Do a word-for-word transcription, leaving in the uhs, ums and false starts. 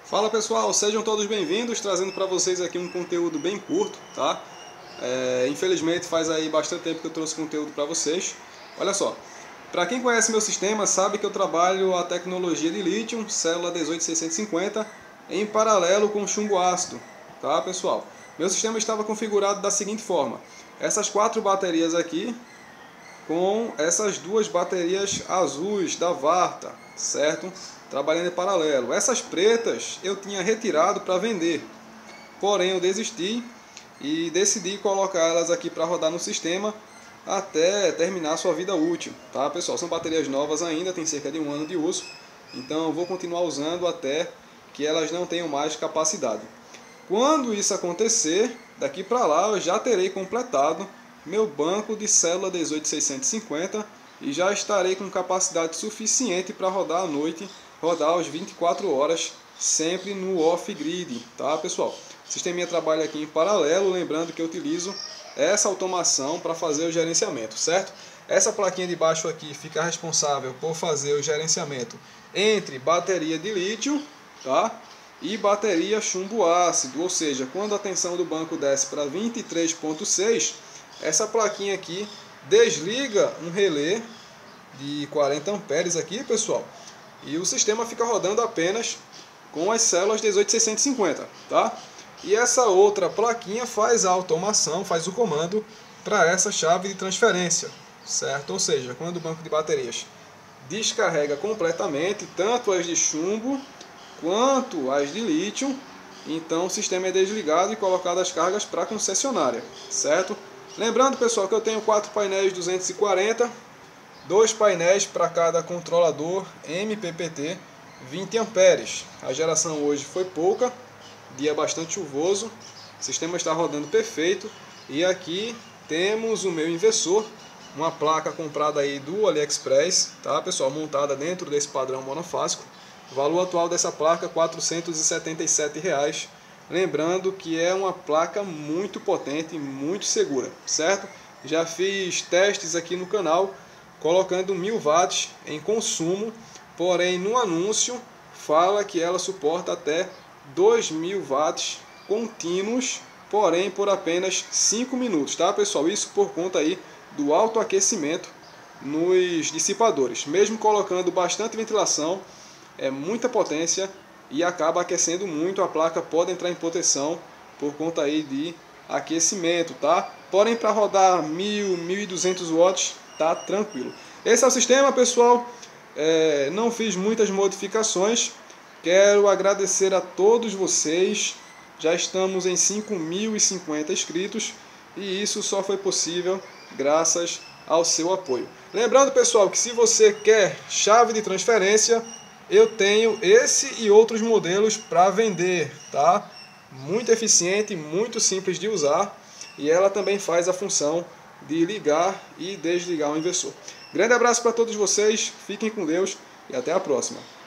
Fala pessoal, sejam todos bem-vindos, trazendo para vocês aqui um conteúdo bem curto, tá? É, infelizmente faz aí bastante tempo que eu trouxe conteúdo para vocês. Olha só, para quem conhece meu sistema sabe que eu trabalho a tecnologia de lítio, célula dezoito seiscentos e cinquenta, em paralelo com chumbo ácido, tá pessoal? Meu sistema estava configurado da seguinte forma: essas quatro baterias aqui com essas duas baterias azuis da Varta, certo? Trabalhando em paralelo. Essas pretas eu tinha retirado para vender, porém eu desisti e decidi colocar elas aqui para rodar no sistema até terminar sua vida útil, tá pessoal? São baterias novas ainda, tem cerca de um ano de uso, então eu vou continuar usando até que elas não tenham mais capacidade. Quando isso acontecer, daqui para lá eu já terei completado meu banco de célula dezoito seiscentos e cinquenta e já estarei com capacidade suficiente para rodar à noite, rodar às vinte e quatro horas, sempre no off-grid, tá pessoal? O sisteminha trabalha aqui em paralelo, lembrando que eu utilizo essa automação para fazer o gerenciamento, certo? Essa plaquinha de baixo aqui fica responsável por fazer o gerenciamento entre bateria de lítio, tá? E bateria chumbo ácido, ou seja, quando a tensão do banco desce para vinte e três ponto seis, essa plaquinha aqui desliga um relé de quarenta amperes aqui, pessoal, e o sistema fica rodando apenas com as células dezoito seiscentos e cinquenta, tá? E essa outra plaquinha faz a automação, faz o comando para essa chave de transferência, certo? Ou seja, quando o banco de baterias descarrega completamente, tanto as de chumbo quanto as de lítio, então o sistema é desligado e colocado as cargas para a concessionária, certo? Lembrando, pessoal, que eu tenho quatro painéis duzentos e quarenta, dois painéis para cada controlador M P P T vinte amperes. A geração hoje foi pouca, dia bastante chuvoso, o sistema está rodando perfeito. E aqui temos o meu inversor, uma placa comprada aí do AliExpress, tá pessoal, montada dentro desse padrão monofásico. O valor atual dessa placa quatrocentos e setenta e sete reais. Lembrando que é uma placa muito potente e muito segura, certo? Já fiz testes aqui no canal colocando mil watts em consumo, porém no anúncio fala que ela suporta até dois mil watts contínuos, porém por apenas cinco minutos, tá pessoal? Isso por conta aí do alto aquecimento nos dissipadores. Mesmo colocando bastante ventilação, é muita potência e acaba aquecendo muito. A placa pode entrar em proteção por conta aí de aquecimento, tá? Porém, para rodar mil, mil e duzentos watts, tá tranquilo. Esse é o sistema, pessoal. É, não fiz muitas modificações. Quero agradecer a todos vocês. Já estamos em cinco mil e cinquenta inscritos e isso só foi possível graças ao seu apoio. Lembrando, pessoal, que se você quer chave de transferência, eu tenho esse e outros modelos para vender, tá? Muito eficiente, muito simples de usar e ela também faz a função de ligar e desligar o inversor. Grande abraço para todos vocês, fiquem com Deus e até a próxima.